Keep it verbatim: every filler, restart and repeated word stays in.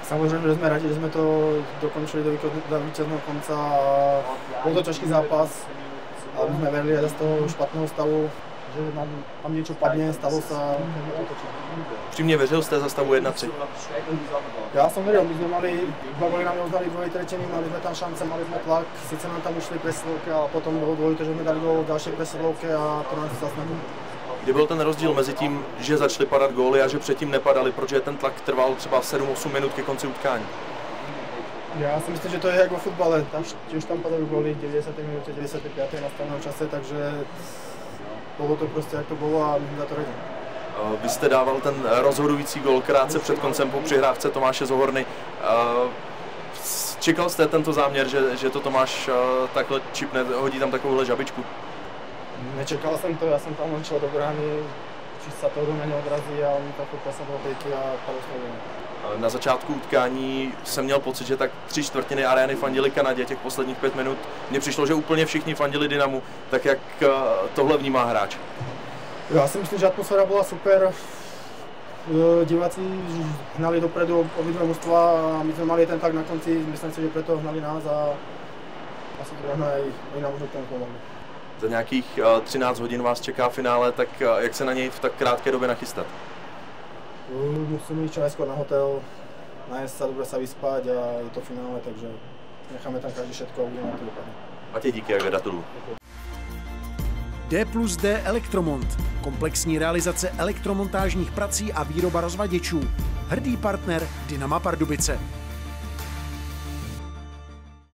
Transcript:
Samozrejme, že sme radi, že sme to dokončili do víťazného konca. Bol to ťažký zápas, ale my sme verili aj z toho špatného stavu, že nám, nám niečo padne, stalo sa. Přímě věřil jste za stavu jedna tři? Ja som veril, my sme mali, dva góly nám neozdali v druhej tretiny, mali sme tam šance, mali sme tlak, síce nám tam ušli presilovky, ale potom bolo dôležité, že sme dali gól v ďalšej presilovke a to nás zase nebylo. Kdy byl ten rozdíl mezi tím, že začaly padat góly a že předtým nepadaly, protože ten tlak trval třeba sedm osm minut ke konci utkání? Ja si myslím, že to je jak vo futbale, tam, tiež tam padajú góly v deväťdesiatej minúte, deväťdesiatej piatej nastavného čase, takže bolo to prostě jak to bolo a my za to radí. Vy jste dával ten rozhodující gól krátce před koncem po přihrávce Tomáše Zohorny. Čekal jste tento záměr, že, že to Tomáš takhle čipne, hodí tam takovouhle žabičku? Nečekal jsem to, já jsem tam šel do brány, či sa to do mě neodrazí a on takhle presal do pěti a padl jsme. Na začátku utkání jsem měl pocit, že tak tři čtvrtiny arény fandili Kanadě těch posledních pět minut. Mně přišlo, že úplně všichni fandili Dynamu, tak jak tohle vnímá hráč? Já si myslím, že atmosféra byla super. Diváci hnali dopredu obidve mužstva a my jsme mali ten tlak na konci, myslím si, že preto hnali nás a asi to aj, aj nám možno tomu pomohli. Za nějakých třináct hodin vás čeká finále, tak jak se na něj v tak krátké době nachystat? Musíme jít čo najskôr na hotel, najesť sa, dobre sa vyspať a je to finále, takže necháme tam každý všetko a uvidíme, na to dopadne. Matěj, díky a gratuluju. D plus D Elektromont. Komplexní realizace elektromontážních prací a výroba rozvaděčů. Hrdý partner Dynama Pardubice.